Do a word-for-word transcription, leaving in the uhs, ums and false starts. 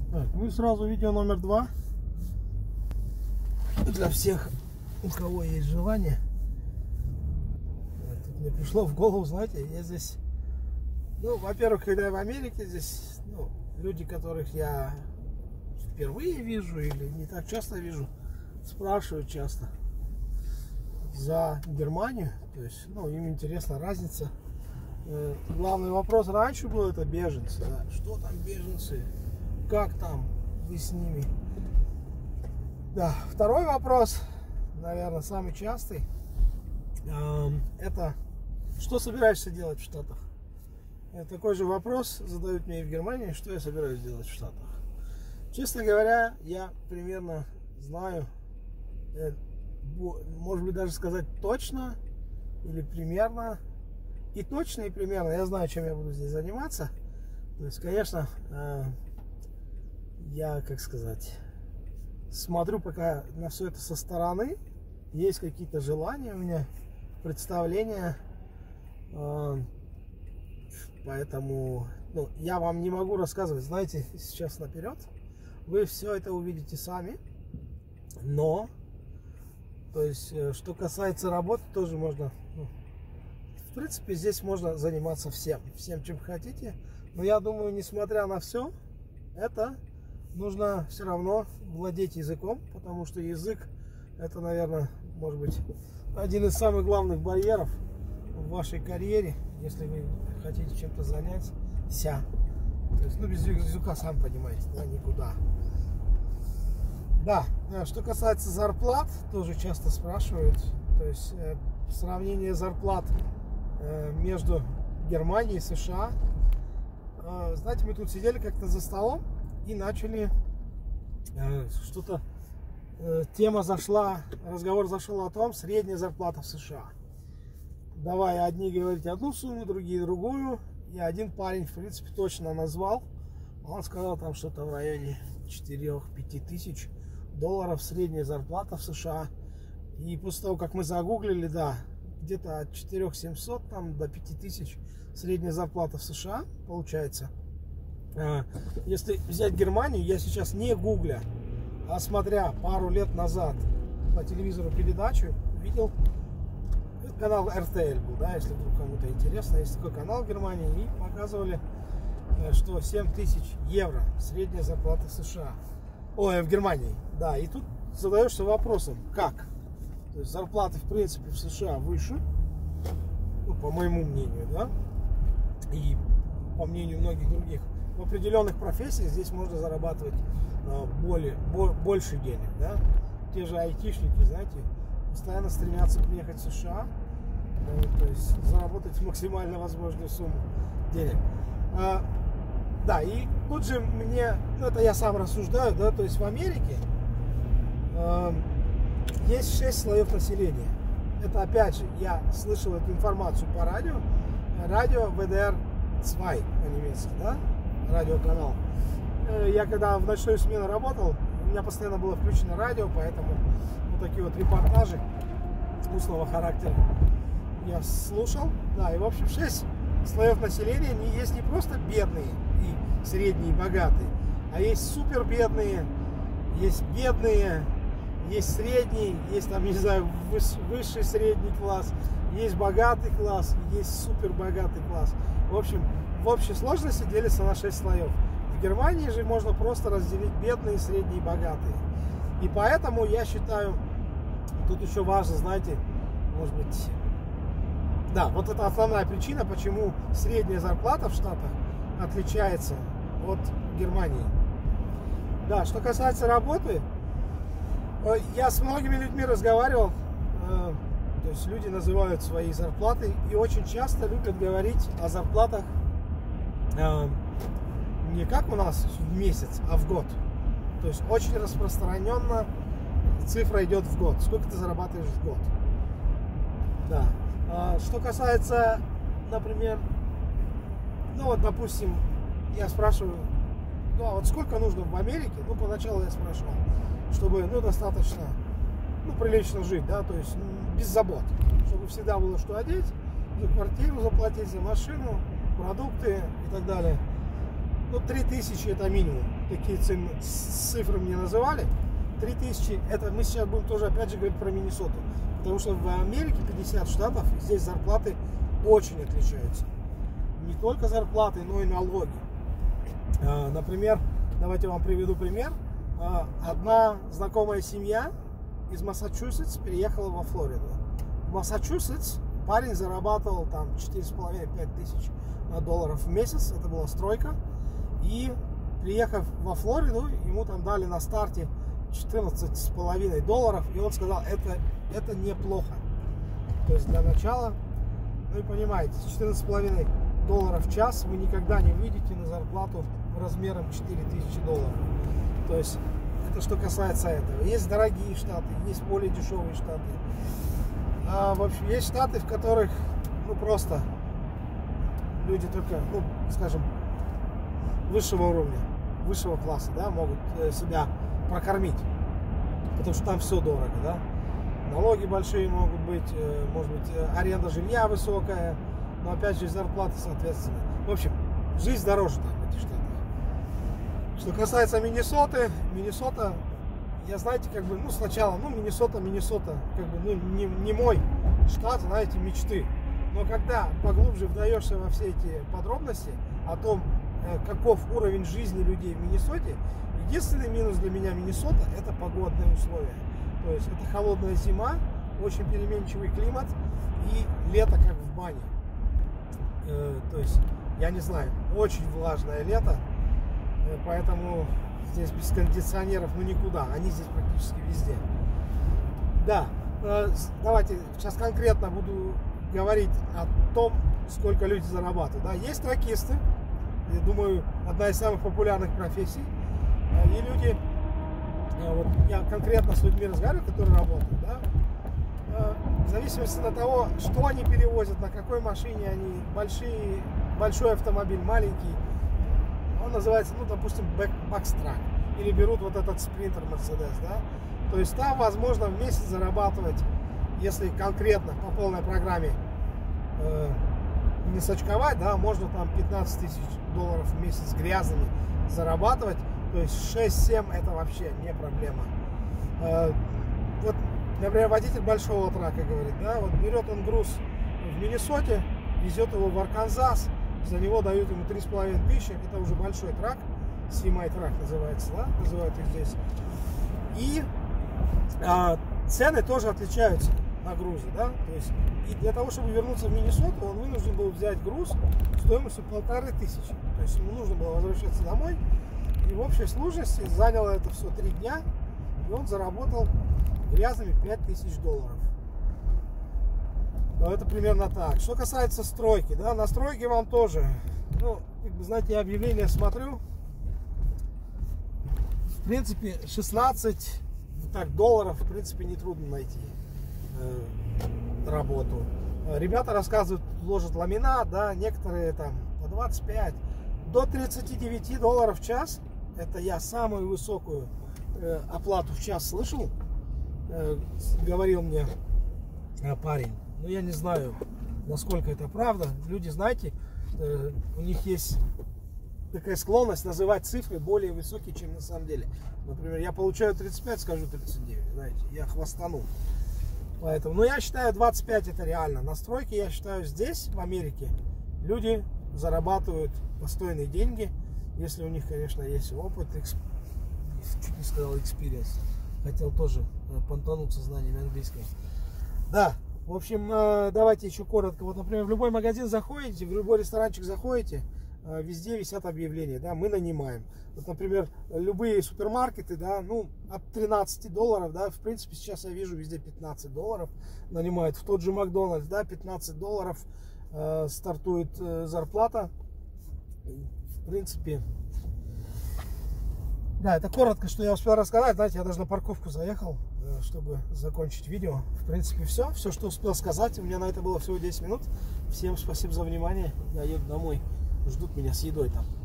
Так, ну и сразу видео номер два. Для всех, у кого есть желание. Тут мне пришло в голову, знаете, я здесь, ну, во-первых, когда я в Америке, здесь, ну, люди, которых я впервые вижу или не так часто вижу, спрашивают часто за Германию. То есть, ну, им интересна разница. Главный вопрос раньше был — это беженцы. Да? Что там беженцы? Как там вы с ними? Да. Второй вопрос, наверное, самый частый, это что собираешься делать в Штатах? Такой же вопрос задают мне и в Германии, что я собираюсь делать в Штатах. Честно говоря, я примерно знаю, может быть, даже сказать точно или примерно. И точно, и примерно я знаю, чем я буду здесь заниматься. То есть, конечно, я, как сказать, смотрю пока на все это со стороны. Есть какие-то желания у меня, представления. Поэтому, ну, я вам не могу рассказывать, знаете, сейчас наперед. Вы все это увидите сами. Но, то есть, что касается работы, тоже можно... Ну, в принципе, здесь можно заниматься всем, всем, чем хотите. Но я думаю, несмотря на все, это нужно все равно владеть языком, потому что язык — это, наверное, может быть, один из самых главных барьеров в вашей карьере, если вы хотите чем-то заняться. Ся. То есть, ну, без языка, сам понимаете, да, никуда. Да, что касается зарплат, тоже часто спрашивают. То есть, э, сравнение зарплат между Германией и США. Знаете, мы тут сидели как-то за столом и начали что-то, тема зашла, разговор зашел о том, средняя зарплата в США. Давай одни говорить одну сумму, другие другую. И один парень, в принципе, точно назвал. Он сказал там что-то в районе четырёх-пяти тысяч долларов средняя зарплата в США. И после того, как мы загуглили, да, где-то от четырёх тысяч семисот там, до пяти тысяч средняя зарплата в США получается. Если взять Германию, я сейчас не гугля, а смотря пару лет назад по телевизору передачу, видел, канал эр тэ эл был, да, если вдруг кому-то интересно, есть такой канал в Германии, и показывали, что семь тысяч евро средняя зарплата в США. Ой, в Германии, да, и тут задаешься вопросом, как? То есть зарплаты, в принципе, в США выше, ну, по моему мнению, да, и по мнению многих других. В определенных профессиях здесь можно зарабатывать а, более, бо, больше денег, да. Те же айтишники, знаете, постоянно стремятся приехать в США, да, то есть заработать максимально возможную сумму денег. А, да, и тут же мне, ну, это я сам рассуждаю, да, то есть в Америке а, есть шесть слоев населения. Это, опять же, я слышал эту информацию по радио. Радио вэ дэ эр два по-немецки, да? Радиоканал. Я когда в ночную смену работал, у меня постоянно было включено радио, поэтому вот такие вот репортажи устного характера я слушал. Да, и в общем шесть слоев населения. Они есть не просто бедные и средние, и богатые, а есть супер бедные, есть бедные, есть средний, есть там, не знаю, высший средний класс, есть богатый класс, есть супер богатый класс. В общем, в общей сложности делится на шесть слоев. В Германии же можно просто разделить бедные, средние и богатые. И поэтому я считаю, тут еще важно, знаете, может быть, да, вот это основная причина, почему средняя зарплата в Штатах отличается от Германии. Да, что касается работы, я с многими людьми разговаривал, то есть люди называют свои зарплаты и очень часто любят говорить о зарплатах не как у нас в месяц, а в год. То есть очень распространенно цифра идет в год. Сколько ты зарабатываешь в год? Да. Что касается, например, ну вот, допустим, я спрашиваю, ну а вот сколько нужно в Америке? Ну, поначалу я спрашивал, чтобы, ну, достаточно, ну, прилично жить, да, то есть без забот, чтобы всегда было что одеть, за квартиру заплатить, за машину, продукты и так далее. Ну, три тысячи это минимум. Такие цифры мне называли. три тысячи, это мы сейчас будем тоже опять же говорить про Миннесоту. Потому что в Америке пятьдесят штатов, здесь зарплаты очень отличаются. Не только зарплаты, но и налоги. Например, давайте я вам приведу пример. Одна знакомая семья из Массачусетс переехала во Флориду. В Массачусетс парень зарабатывал там четыре с половиной — пять тысяч долларов в месяц. Это была стройка. И приехав во Флориду, ему там дали на старте четырнадцать с половиной долларов. И он сказал, это, это неплохо. То есть для начала, вы понимаете, четырнадцать с половиной долларов в час вы никогда не выйдете на зарплату размером четыре тысячи долларов. То есть это что касается этого. Есть дорогие штаты, есть более дешевые штаты. А, в общем, есть штаты, в которых ну просто люди только, ну, скажем, высшего уровня, высшего класса, да, могут себя прокормить. Потому что там все дорого, да. Налоги большие могут быть, может быть, аренда жилья высокая, но опять же зарплаты соответственно. В общем, жизнь дороже там в этих штатах. Что касается Миннесоты, Миннесота, я, знаете, как бы, ну, сначала, ну, Миннесота, Миннесота, как бы, ну, не, не мой штат, знаете, мечты. Но когда поглубже вдаешься во все эти подробности о том, каков уровень жизни людей в Миннесоте, единственный минус для меня Миннесота – это погодные условия. То есть это холодная зима, очень переменчивый климат и лето как в бане. Э, то есть, я не знаю, очень влажное лето, э, поэтому здесь без кондиционеров ну никуда, они здесь практически везде. Да, э, давайте сейчас конкретно буду говорить о том, сколько люди зарабатывают. Да, есть тракисты, я думаю, одна из самых популярных профессий, э, и люди... Вот я конкретно с людьми разговариваю, которые работают, да, в зависимости от того, что они перевозят, на какой машине они, большие, большой автомобиль, маленький, он называется, ну, допустим, бэкстрак, или берут вот этот спринтер Mercedes, да, то есть там возможно в месяц зарабатывать, если конкретно по полной программе э, не сочковать, да, можно там пятнадцать тысяч долларов в месяц грязными зарабатывать. То есть шесть-семь это вообще не проблема. Вот, например, водитель большого трака говорит, да, вот берет он груз в Миннесоте, везет его в Арканзас, за него дают ему три с половиной тысячи, это уже большой трак, семай-трак называется, да, называют их здесь. И а, цены тоже отличаются на грузы, да, то есть и для того, чтобы вернуться в Миннесоту, он вынужден был взять груз стоимостью полторы тысячи, то есть ему нужно было возвращаться домой. И в общей сложности заняло это все три дня, и он заработал грязными пять тысяч долларов. Но это примерно так. Что касается стройки, да, на стройке вам тоже, ну, как бы, знаете, я объявление смотрю, в принципе, шестнадцать так, долларов, в принципе, нетрудно найти э, работу. Ребята рассказывают, ложат ламинат, да, некоторые там по двадцать пять, до тридцати девяти долларов в час. Это я самую высокую э, оплату в час слышал, э, говорил мне э, парень. Но я не знаю, насколько это правда. Люди, знаете, э, у них есть такая склонность называть цифры более высокие, чем на самом деле. Например, я получаю тридцать пять, скажу тридцать девять, знаете, я хвастану. Поэтому, но я считаю, двадцать пять это реально. На стройке, я считаю, здесь, в Америке, люди зарабатывают достойные деньги, если у них, конечно, есть опыт, эксп... чуть не сказал experience, хотел тоже понтануться знаниями английского. Да, в общем, давайте еще коротко. Вот, например, в любой магазин заходите, в любой ресторанчик заходите, везде висят объявления, да, мы нанимаем. Вот, например, любые супермаркеты, да, ну, от тринадцати долларов, да, в принципе, сейчас я вижу везде пятнадцать долларов нанимают. В тот же Макдональдс, да, пятнадцать долларов э, стартует э, зарплата. В принципе, да, это коротко, что я успел рассказать. Знаете, я даже на парковку заехал, чтобы закончить видео. В принципе, все. Все, что успел сказать. У меня на это было всего десять минут. Всем спасибо за внимание. Я еду домой. Ждут меня с едой там.